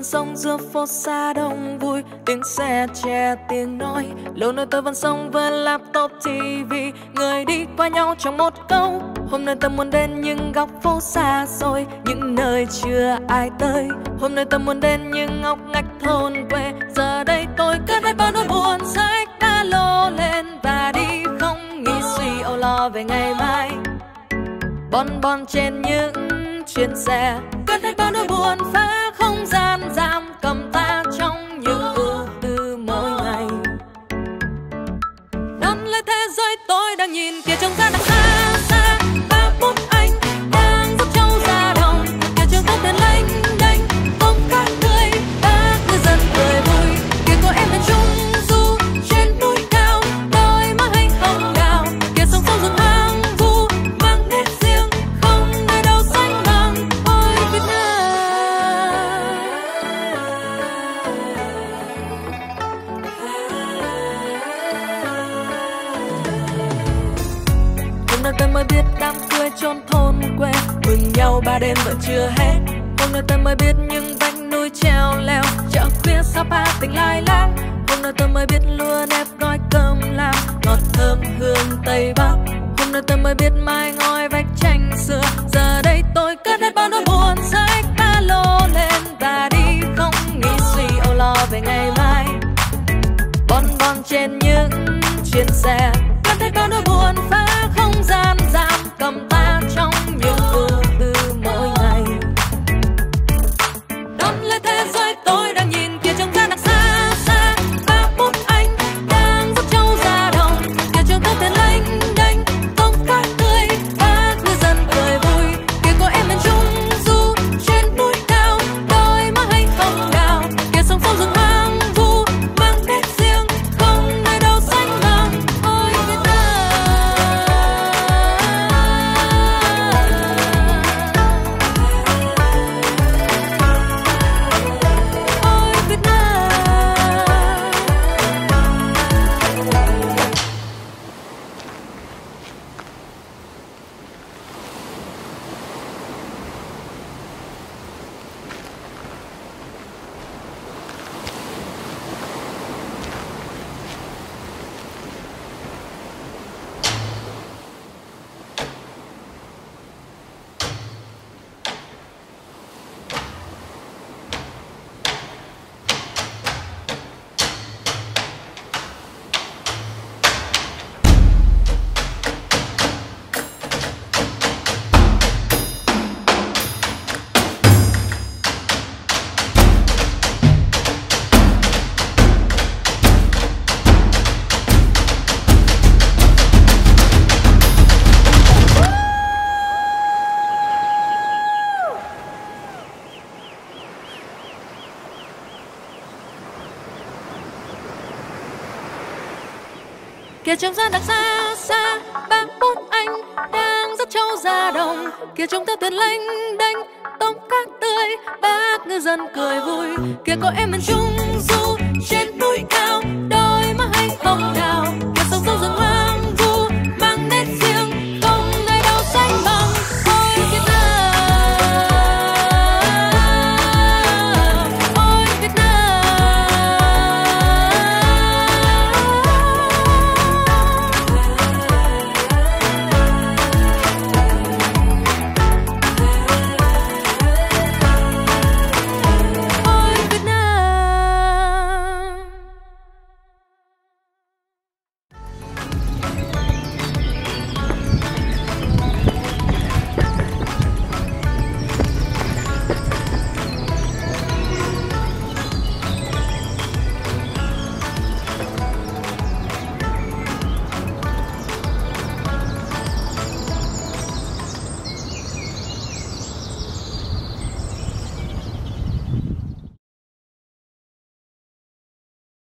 sống giữa phố xa đông vui, tiếng xe che tiếng nói. Lâu nơi tôi vẫn sống với laptop TV, người đi qua nhau trong một câu. Hôm nay tôi muốn đến những góc phố xa xôi, những nơi chưa ai tới. Hôm nay tôi muốn đến những ngóc ngách thôn quê. Giờ đây tôi cất hết bao nỗi buồn, xách ba lô lên và đi, không nghĩ suy âu lo về ngày mai. Bon bon trên những chuyến xe, cất hết bao nỗi buồn, phá không gian giam cầm ta trong những ưu tư mỗi ngày. Đón lấy thế giới tôi đang nhìn kia trông ra đằng xa xa. Ba bốn anh đang dắt trâu ra đồng, kia trường tóc đèn lênh đênh, bông cát tươi, bác ngư dân cười vui. Kia có em bên trung du trên núi cao, đôi má hay hồng đào. Kia sông sâu rừng hoang vu mang nét riêng, không nơi đâu sánh bằng ôi Việt Nam. Hôm nay tôi mới biết đám cưới chốn thôn quê, mừng nhau ba đêm vẫn chưa hết. Hôm nay tôi mới biết những vách núi treo leo, chợ khuya Sapa tình lai láng. Hôm nay tôi mới biết lúa nếp gói cơm lam, ngọt thơm hương Tây Bắc. Hôm nay tôi mới biết mái ngói vách tranh xưa. Giờ đây tôi cất hết bao nỗi buồn, xách ba lô lên và đi, không nghĩ suy âu lo về ngày mai. Bon bon trên những chuyến xe, cất hết bao nỗi buồn, phá không gian giam cầm ta trong những ưu tư mỗi ngày. Đón lấy thế giới tôi đang nhìn kia trông ra đằng xa xa. Ba bốn anh đang dắt trâu ra đồng, kia trường tóc đèn lênh đênh, bông cát tươi, bác ngư dân cười vui. Kia có em bên trung du trên núi cao, đôi má hay hồng đào. Kia sông sâu rừng hoang vu mang nét riêng, không nơi đâu sánh bằng ôi Việt Nam. Ôi Việt Nam. Kia trông ra đằng xa xa, ba bốn anh đang dắt trâu ra đồng. Kia trông theo thuyền lênh đênh, tôm cát tươi, bác ngư dân cười vui. Kia có em bên trung du trên núi cao, đôi má hay hồng đào.